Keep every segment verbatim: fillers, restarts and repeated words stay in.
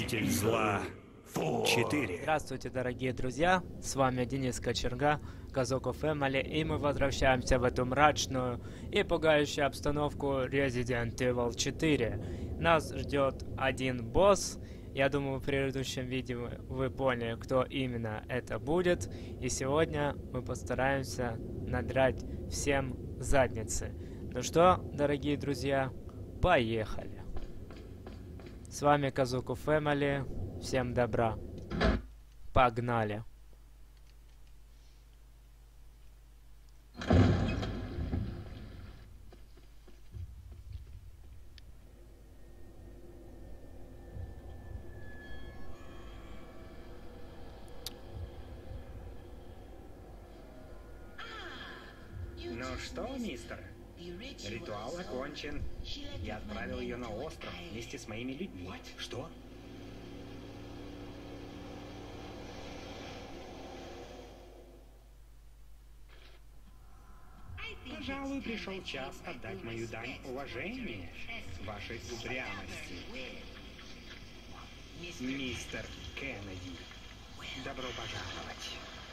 Повелитель зла четыре. Здравствуйте, дорогие друзья, с вами Денис Кочерга, Казоко Family, и мы возвращаемся в эту мрачную и пугающую обстановку Resident Evil четыре. Нас ждет один босс. Я думаю, в предыдущем видео вы поняли, кто именно это будет. И сегодня мы постараемся надрать всем задницы. Ну что, дорогие друзья, поехали. С вами Казоко Family. Всем добра. Погнали. Ну что, мистер? Ритуал окончен. Я отправил ее на остров вместе с моими людьми. Что? Пожалуй, пришел час отдать мою дань уважения вашей упрямости. Мистер Кеннеди, добро пожаловать.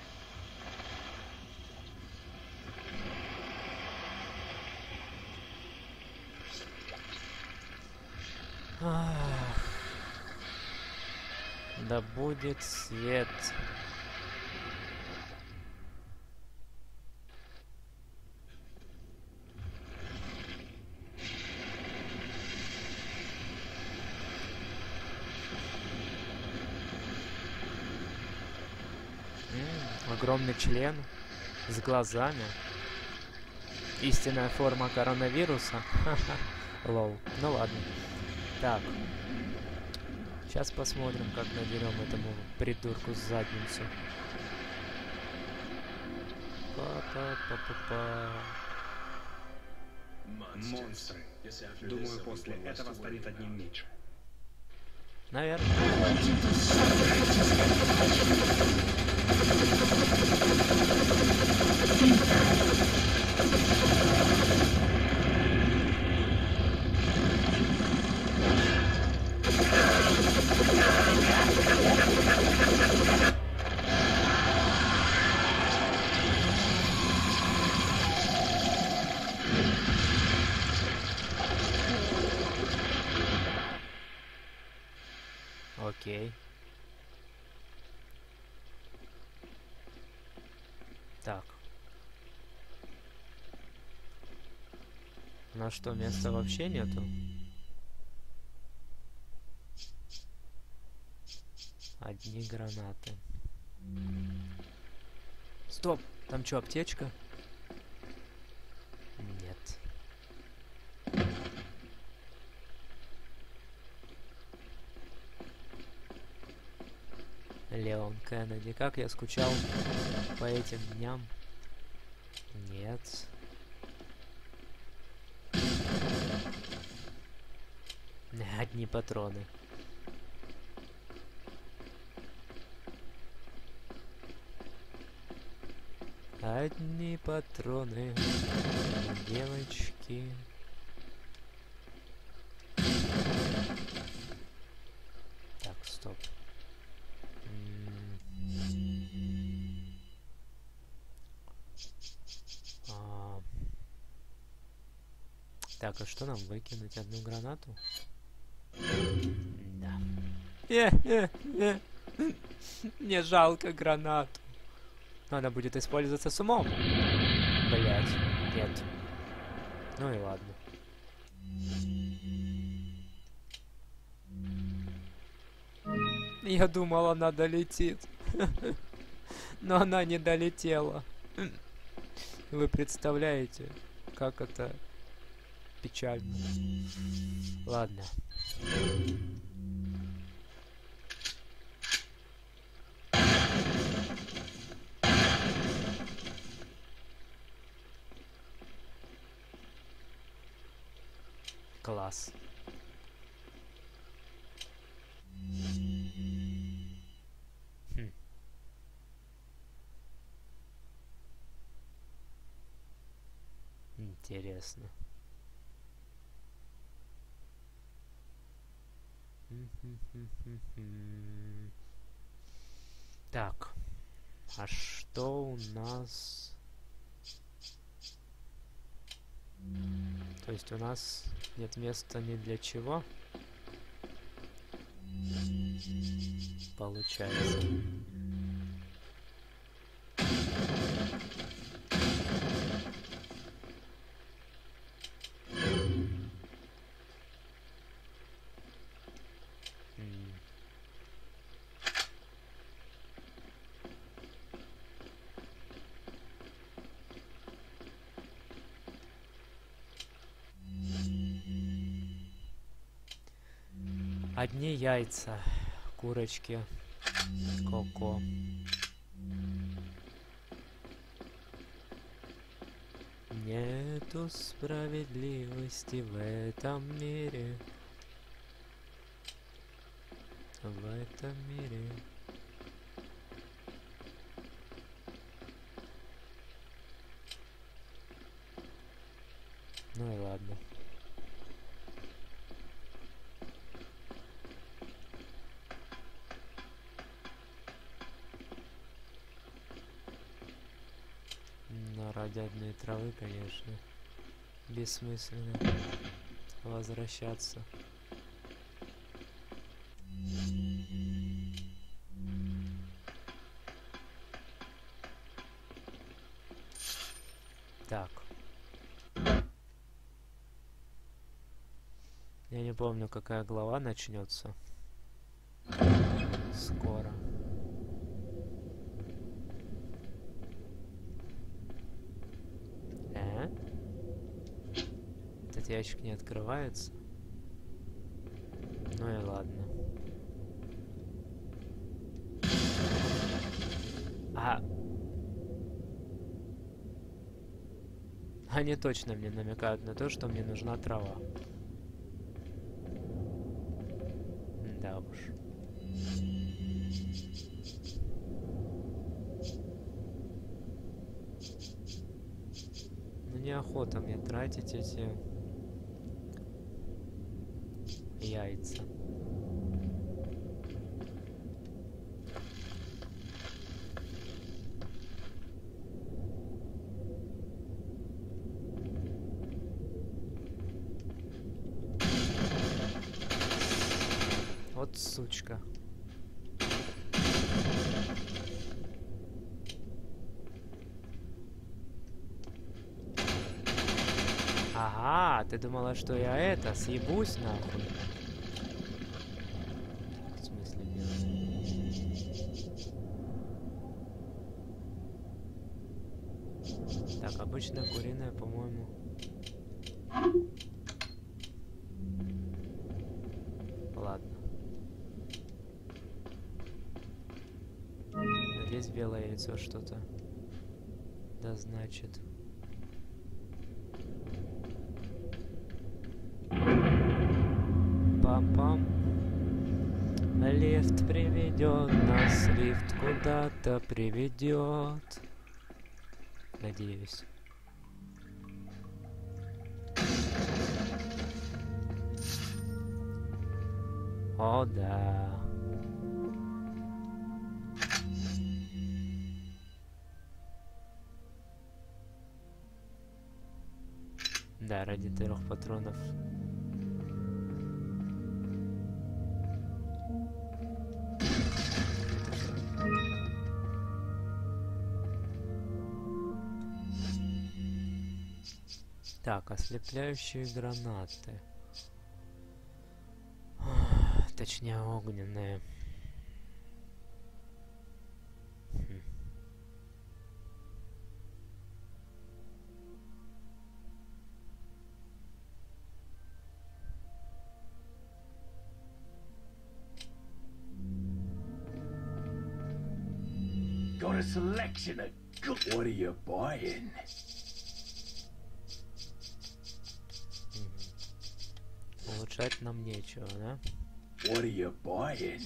Ах. Да будет свет. М, огромный член с глазами. Истинная форма коронавируса. Лоу. Ну ладно. Так. Сейчас посмотрим, как наберем этому придурку задницу. Па-па-па-па-па. Монстры. Думаю, после этого станет одним меньше. Наверное. Окей. Так. На что, места вообще нету? Одни гранаты. Стоп! Там что, аптечка? Нет. Леон Кеннеди. Как я скучал по этим дням. Нет. Одни патроны. Одни патроны. Девочки. Так, стоп. А... Так, а что нам выкинуть? Одну гранату? Да. Э, э, э. Мне жалко гранату. Надо будет использоваться с умом. Блять, нет. Ну и ладно. Я думал, она долетит. Но она не долетела. Вы представляете, как это печально. Ладно. Класс. Хм. Интересно. Так, а что у нас? То есть у нас нет места ни для чего? Получается. Одни яйца, курочки, коко. Нету справедливости в этом мире. В этом мире. Ну и ладно. Но ради одной травы, конечно, бессмысленно возвращаться. Так. Я не помню, какая глава начнется. Скоро. Э? Этот ящик не открывается? Ну и ладно. А... Они точно мне намекают на то, что мне нужна трава. Да уж. Ну неохота мне тратить эти яйца. Вот сучка. Ага, ты думала, что я это, съебусь нахуй? В смысле делать? Так, обычная куриная, по-моему. Ладно. Здесь белое яйцо что-то. Да значит. Пам-пам. Лифт приведет нас, лифт куда-то приведет. Надеюсь. О, да. Да, ради трех патронов. Так, ослепляющие гранаты. Точнее, огненные. Хм. Got a selection of good. What are you buying? Улучшать нам нечего, да? What are you buying?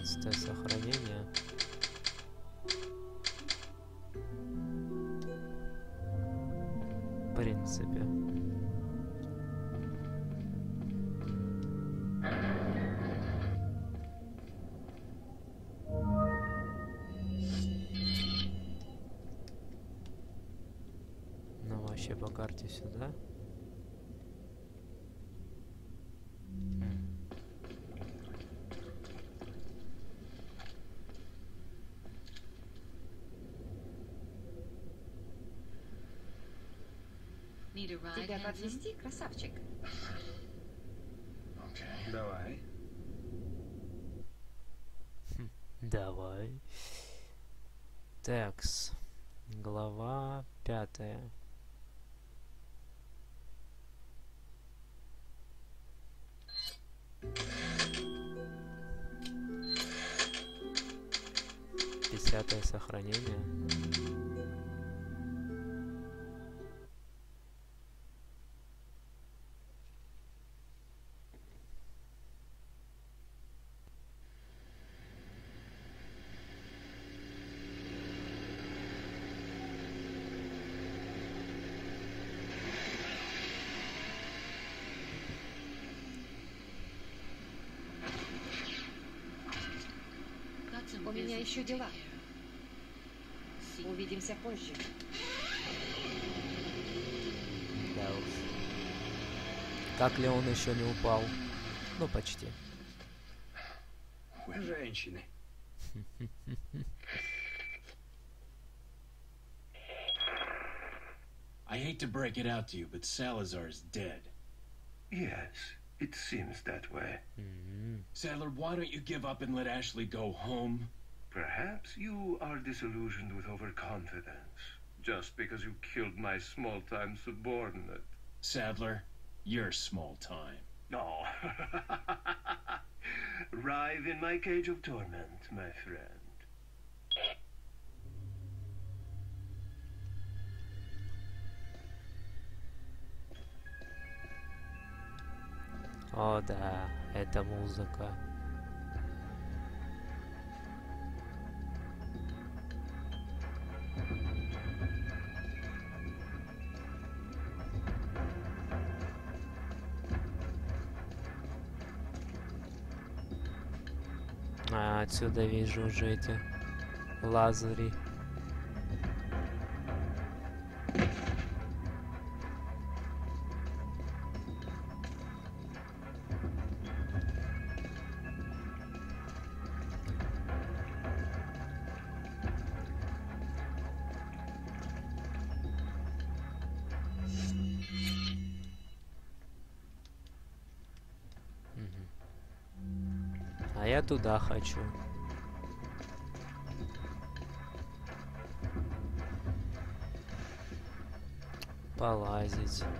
пятнадцатое сохранение. В принципе. Ну, вообще по карте сюда. Тебя подвезти, красавчик? Okay. Давай. Давай. Текс. Глава пятая. Десятое сохранение. У меня еще дела. Увидимся позже. Да уж. Как ли он еще не упал? Ну, почти. Женщины. I hate to break it out to you, but Salazar is dead. Yes, it seems that way. М-м. Sadler, why don't you give up and let Ashley go home? Perhaps you are disillusioned with overconfidence, just because you killed my small-time subordinate. Sadler, you're small time. No. Writhe in my cage of torment, my friend. О, да, это музыка. А, отсюда вижу уже эти лазари. А я туда хочу. Полазить.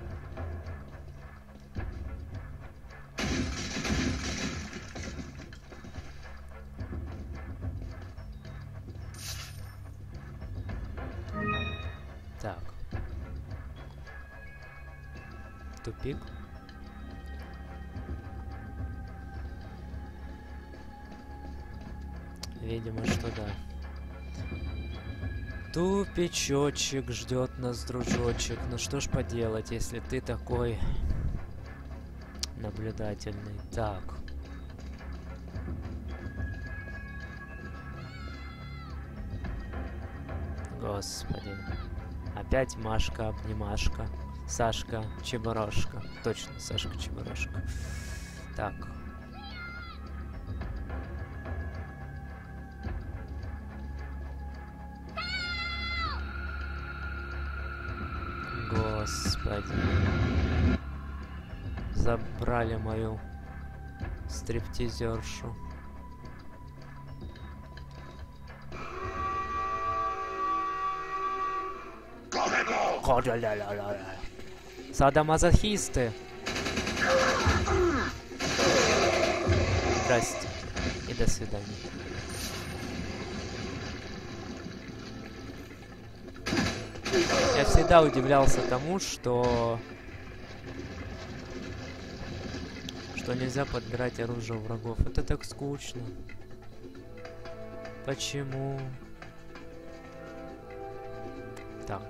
Так. Тупик. Видимо, что да. Тупичочек ждет нас, дружочек. Ну что ж поделать, если ты такой наблюдательный. Так. Господи. Опять Машка-обнимашка. Сашка Чебурошка. Точно, Сашка Чебурошка. Так. Господи. Забрали мою стриптизершу. Садомазохисты. Здрасте. И до свидания. Я всегда удивлялся тому, что... Что нельзя подбирать оружие у врагов. Это так скучно. Почему? Так.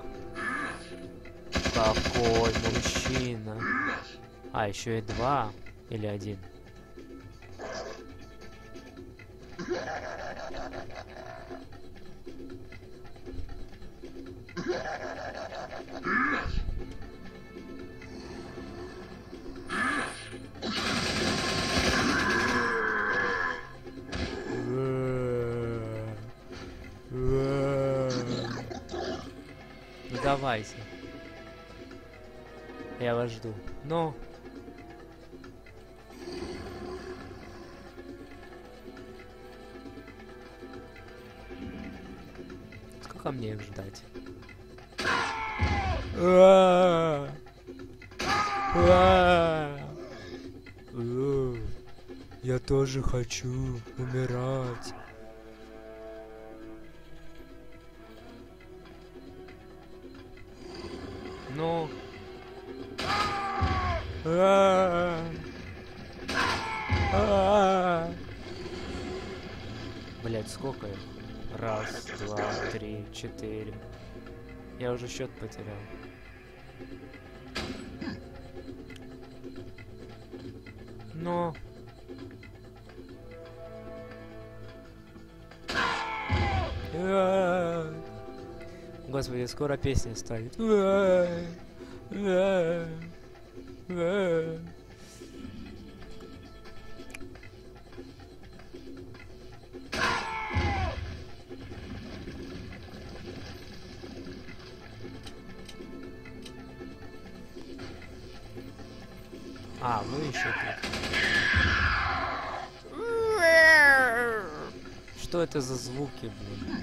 Какой мужчина? А, еще и два. Или один. Ну давайте. Я вас жду. Ну. Сколько мне их ждать? Я тоже хочу умирать. Ну. Блять, сколько их? Раз, два, три, четыре. Я уже счет потерял. Но. Господи, скоро песня станет. А, вы еще тут. Что это за звуки, блин?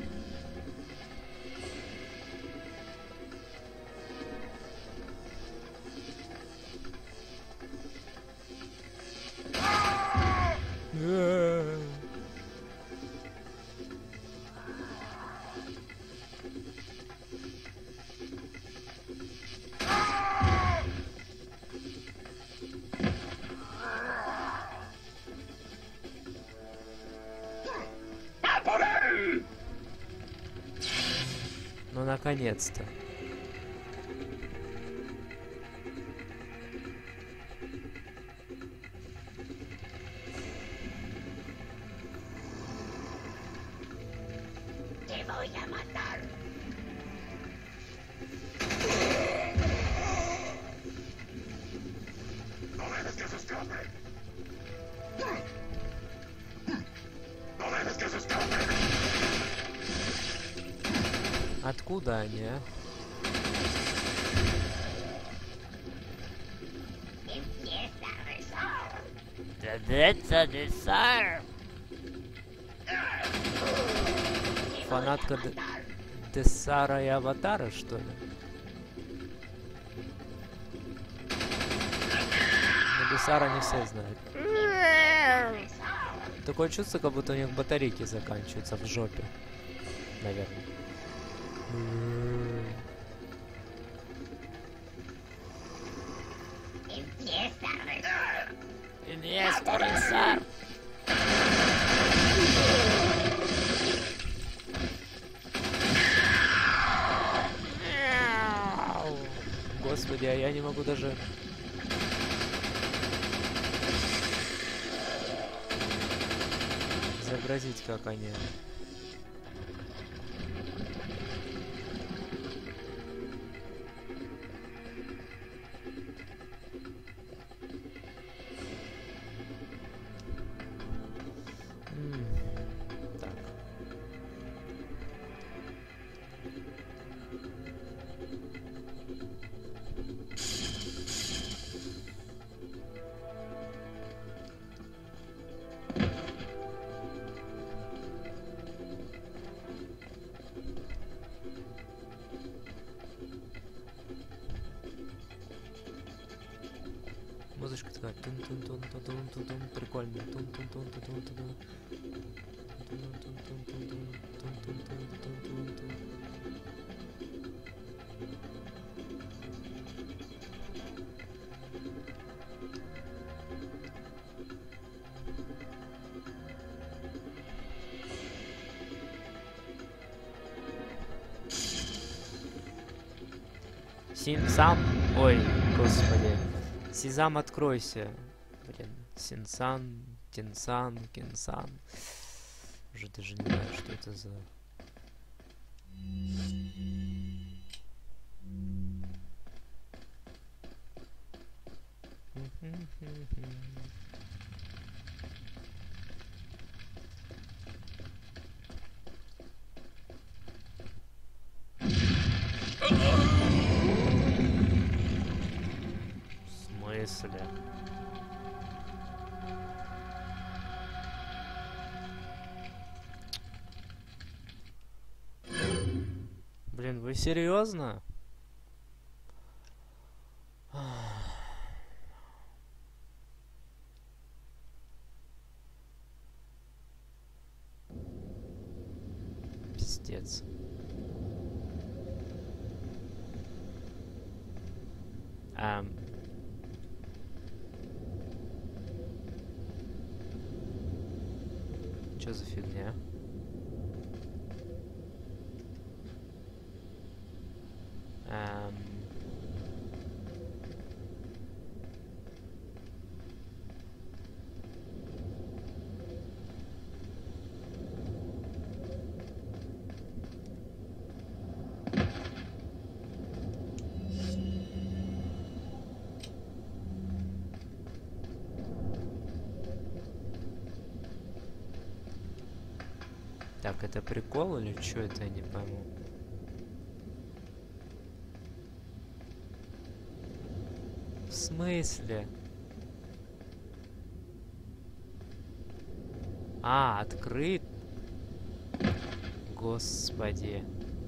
Ну, наконец-то. Откуда они, а? Фанатка Д Десара и Аватара, что ли? Но Десара не все знают. Такое чувство, как будто у них батарейки заканчиваются в жопе. Наверное. Инвестор, Инвестор. Господи, а я не могу даже... изобразить, как они... Музычка такая тун-тун-тун-тун-тун-тун, прикольная. Тун-тун-тун-тун-тун-тун. Тун-тун-тун-тун-тун-тун-тун-тун-тун. Синсам... Ой, господи. Сизам, откройся. Блин. Синсан, Тинсан, Кинсан. Уже даже не знаю, что это за... В смысле? Блин, вы серьезно? Пиздец. Эм. Чё за фигня? Эм. Так, это прикол или что это, я не пойму. В смысле? А, открыт. Господи.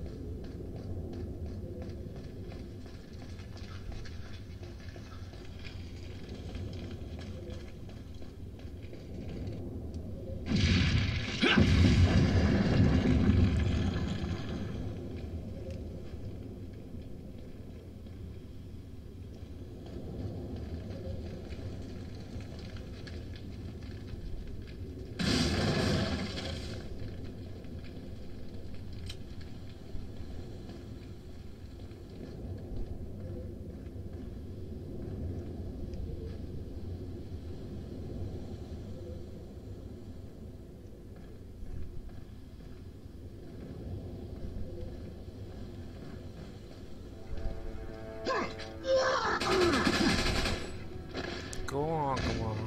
Go on, come on.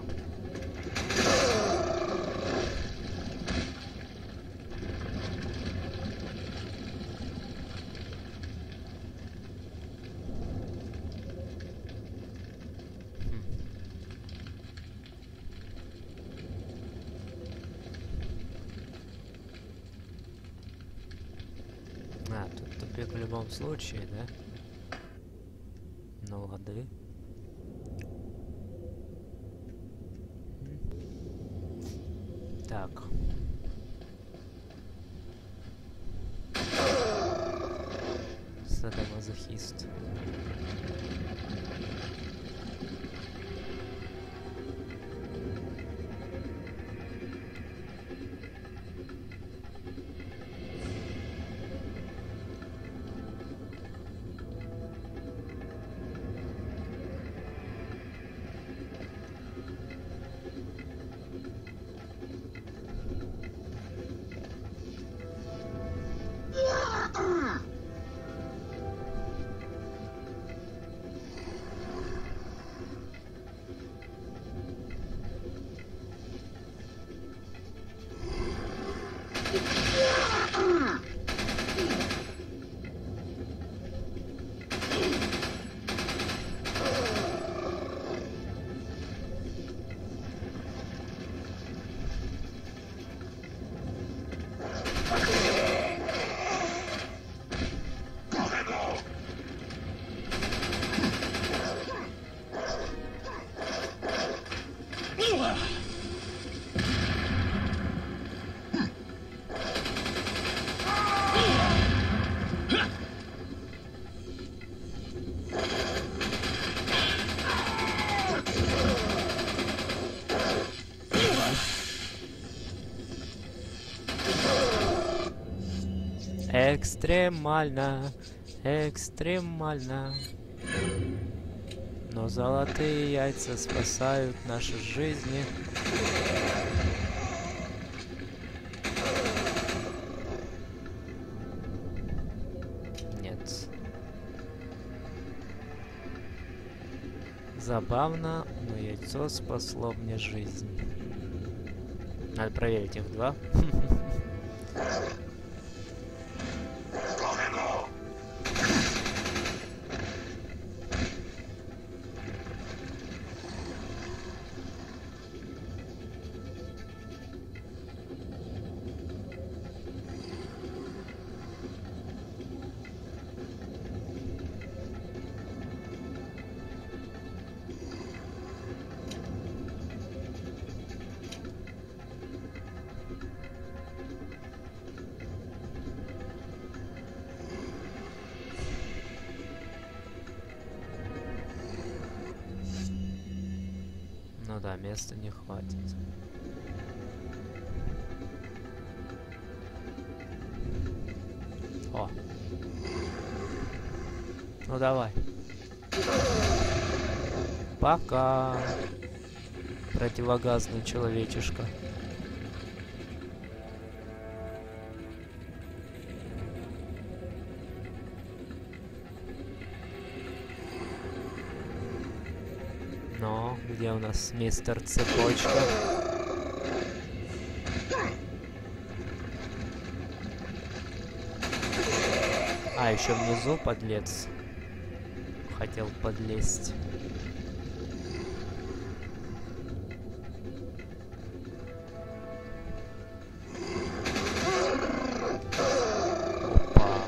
А, тут тупик в любом случае, да? Ну лады. Так. Садомазохист. Экстремально, экстремально. Но золотые яйца спасают наши жизни. Нет. Забавно, но яйцо спасло мне жизнь. Надо проверить их два. Ну да, места не хватит. О. Ну давай. Пока. Противогазный человечишка. Но где у нас мистер Цепочка? А, еще внизу подлец. Хотел подлезть. Опа.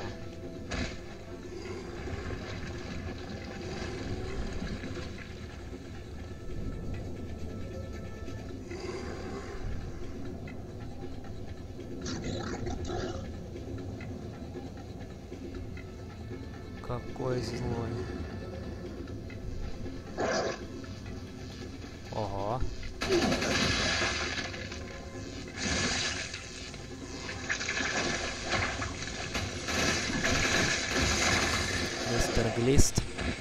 Какой злой. Ого. Мистер Глист.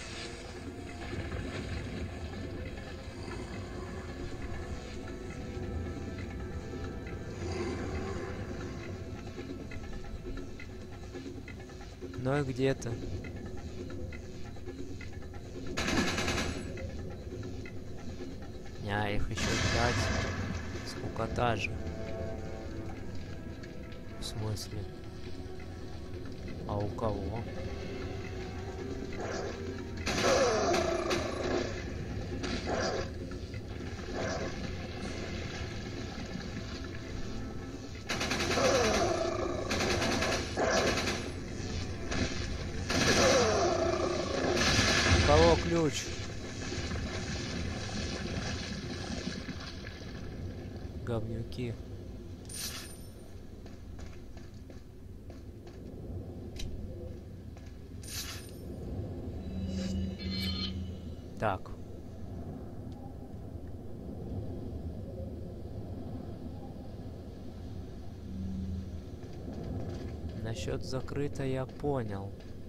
Ну и где ты? А, их еще ждать. Скукота же. В смысле? А у кого? У кого ключ? Говнюки. Так. Насчет закрыто я понял.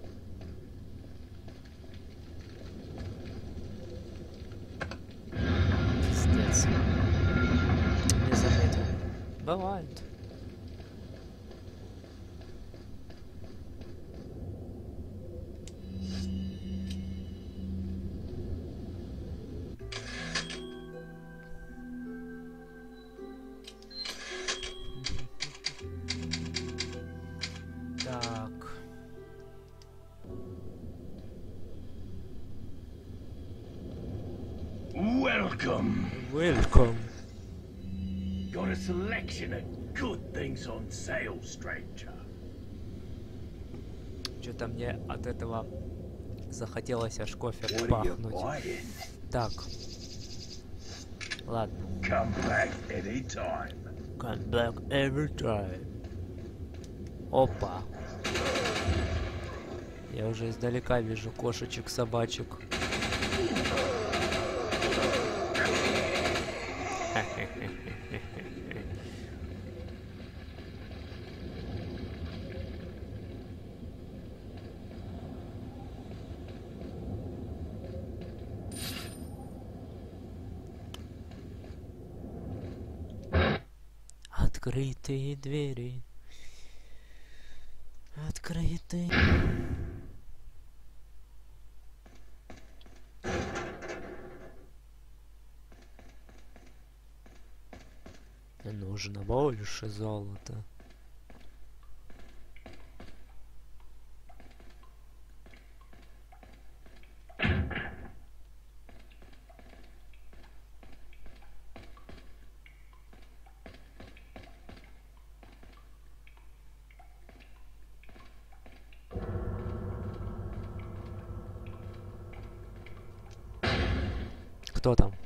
Пиздец. Не заметил. Бывает. Так. Welcome. Welcome. Got a selection of good things on sale, stranger. Что-то мне от этого захотелось аж кофе What are you пахнуть. buying? Так. Ладно. Come back anytime. Come back every time. Опа. Я уже издалека вижу кошечек, собачек. Открытые двери. Открытые. Нужно больше золота. Кто там?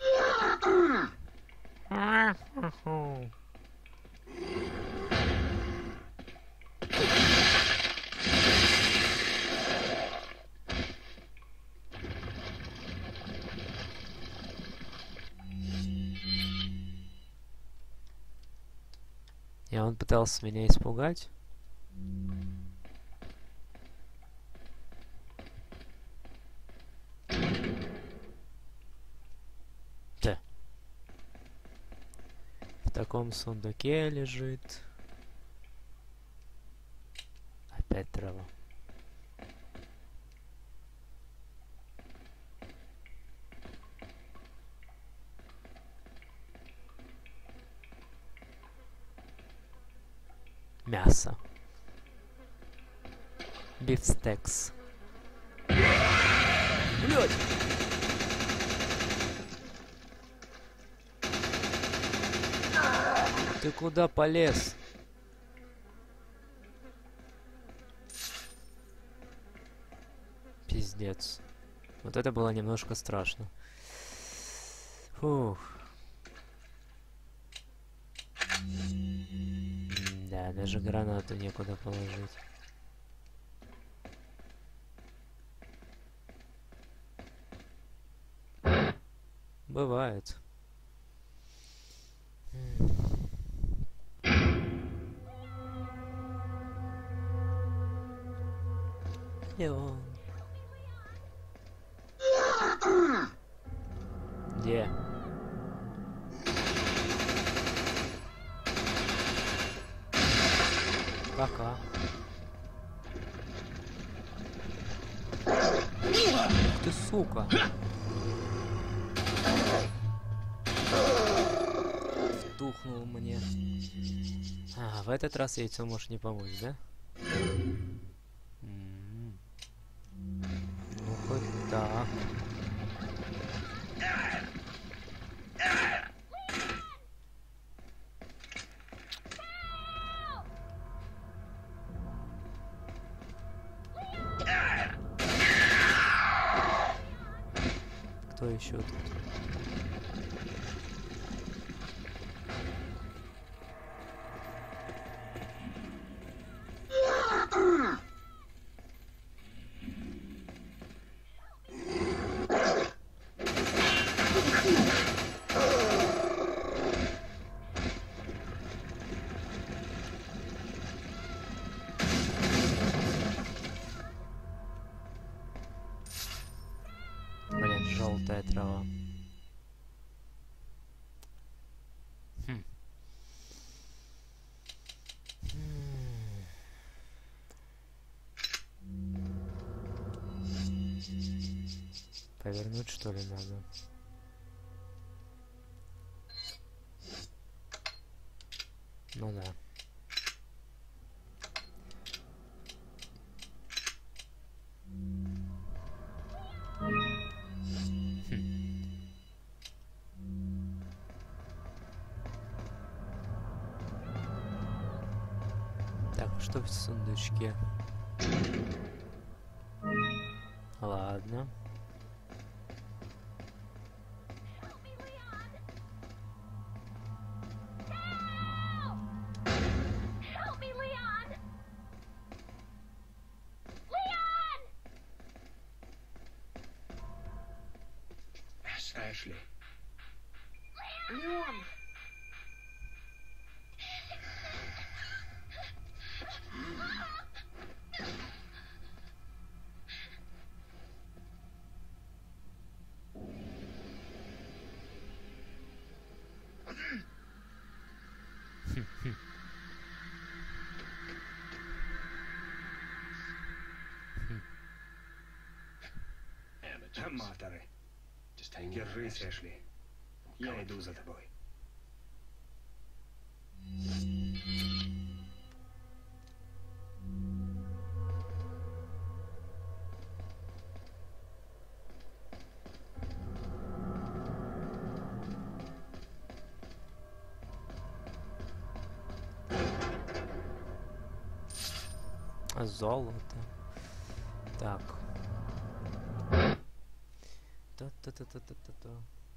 И он пытался меня испугать. Да. В таком сундуке лежит. Опять трава. Мясо. Бифстекс. Блядь! Ты куда полез? Пиздец. Вот это было немножко страшно. Фух. Да, даже гранату некуда положить. Бывает. Леон. Где? Пока. Ты сука. Втухнул мне. А, в этот раз яйцо может не помочь, да? М-м-м. Ну хоть так. Кто еще тут? Блин, желтая трава. Хм. Повернуть, что ли, надо? Ну да. Так, что в сундучке? Ладно. Эшли. Леон! Аматоры. Держись, Эшли. Я иду за тобой. Золото. Так. Та-та-та-та-та-та.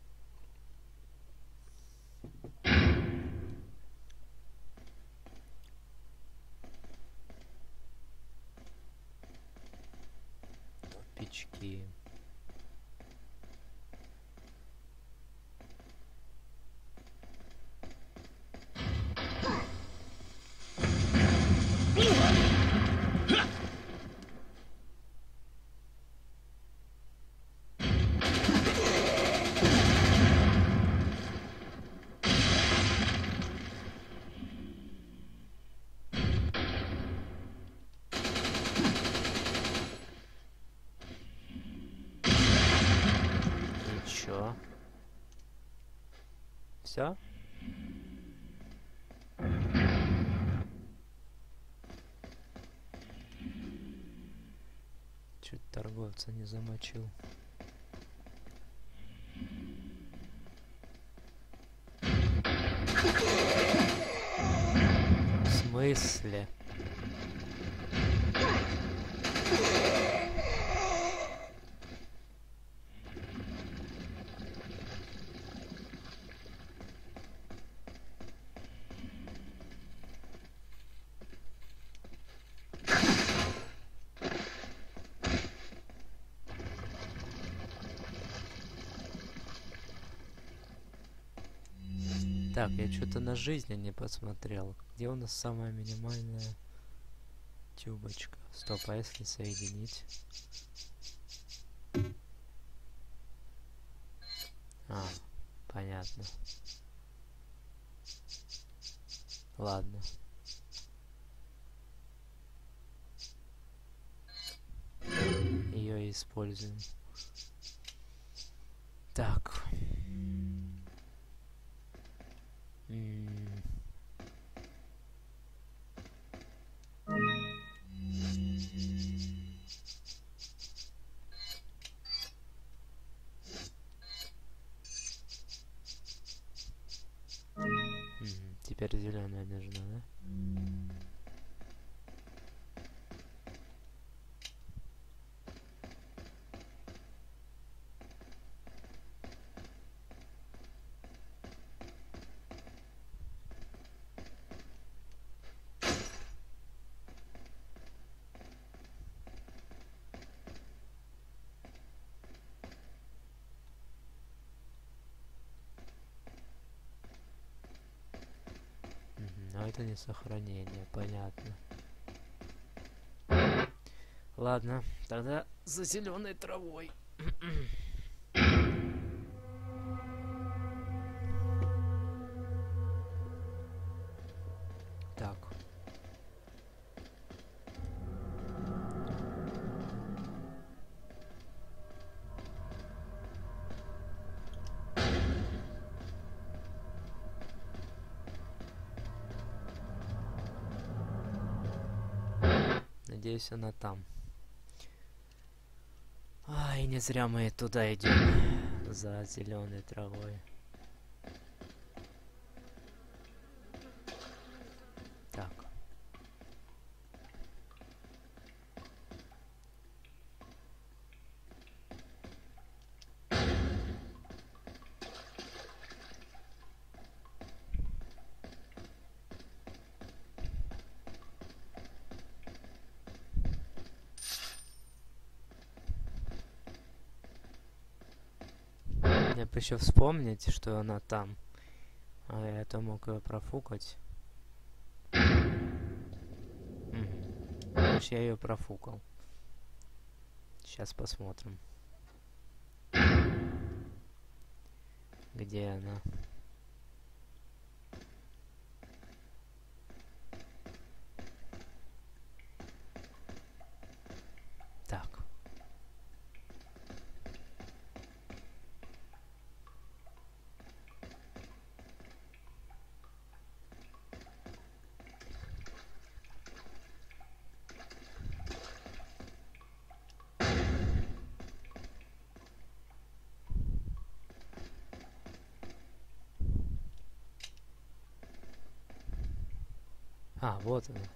Тупички. Все? Чуть торговца не замочил. В смысле? Так, я что-то на жизни не посмотрел. Где у нас самая минимальная тюбочка? Стоп, а если соединить? А, понятно. Ладно. Ее используем. Так. М. М, Теперь зеленая нужна, да? Но это не сохранение, понятно. Ладно, тогда за зеленой травой. Так. Надеюсь, она там. Ай, не зря мы туда идем. За зеленой травой. Так. Мне бы еще вспомнить, что она там. А я то мог ее профукать. Уж я ее профукал. Сейчас посмотрим. Где она? А, вот он.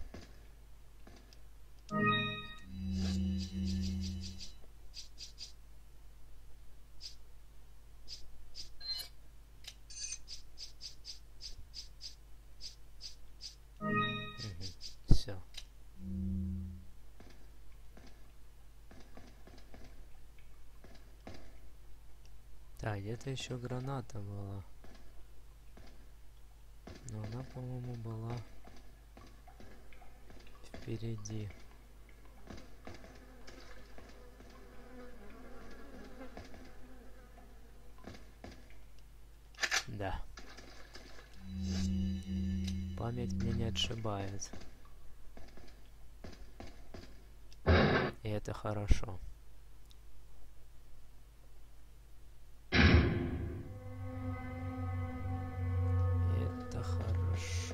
Все. Так, где-то еще граната была. Но она, по-моему, была впереди. Да. Память мне не отшибает. И это хорошо. Это хорошо.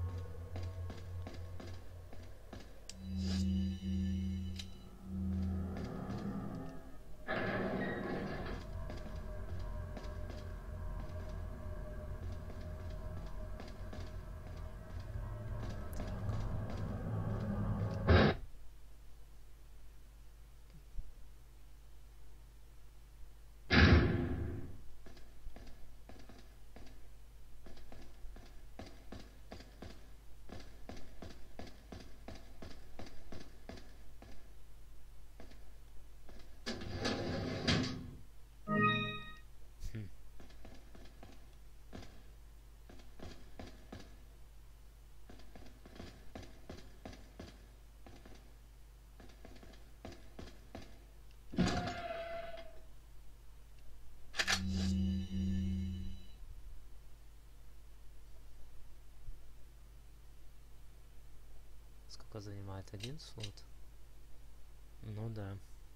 Сколько занимает один слот? Ну да.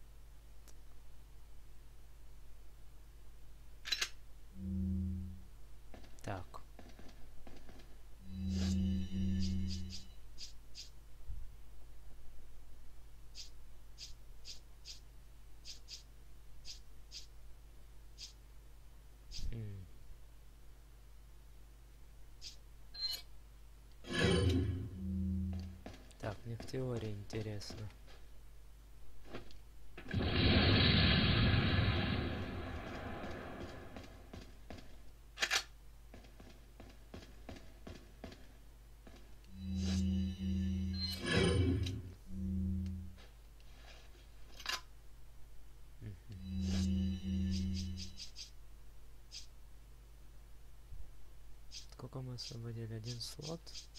Так. Хм. Так, мне в теории интересно. Сколько мы освободили? Один слот.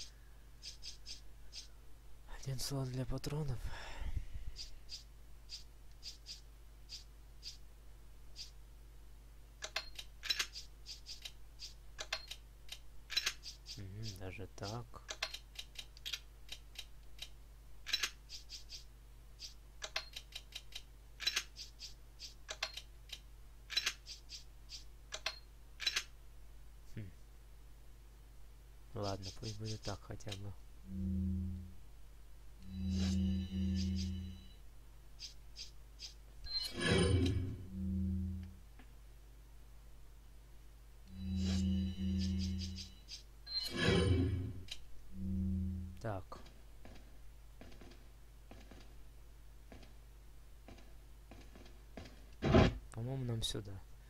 Один слот для патронов. Угу, даже так. Хм. Ладно, пусть будет так хотя бы. Так. По-моему, нам сюда.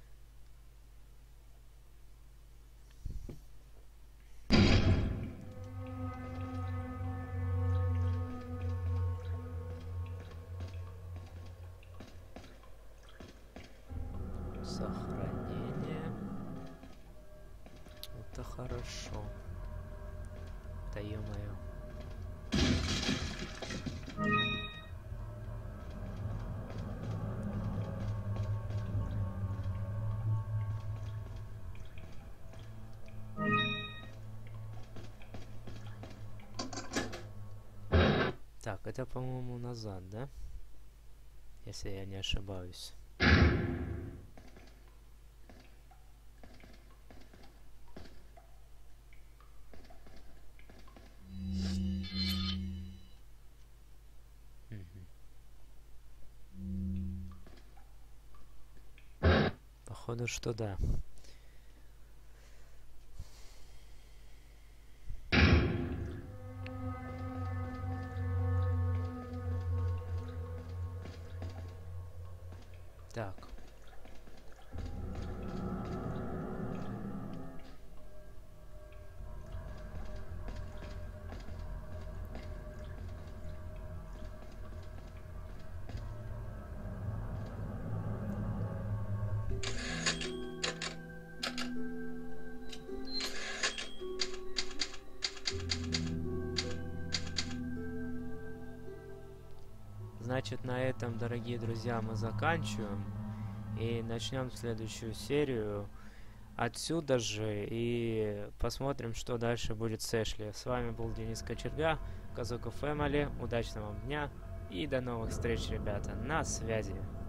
Сохранение. Это хорошо. Да ё-моё. Так, это, по-моему, назад, да? Если я не ошибаюсь. Походу, что да. Так. Значит, на этом, дорогие друзья, мы заканчиваем и начнем следующую серию отсюда же и посмотрим, что дальше будет с Эшли. С вами был Денис Кочерга, Казоко Фэмили. Удачного вам дня и до новых встреч, ребята. На связи.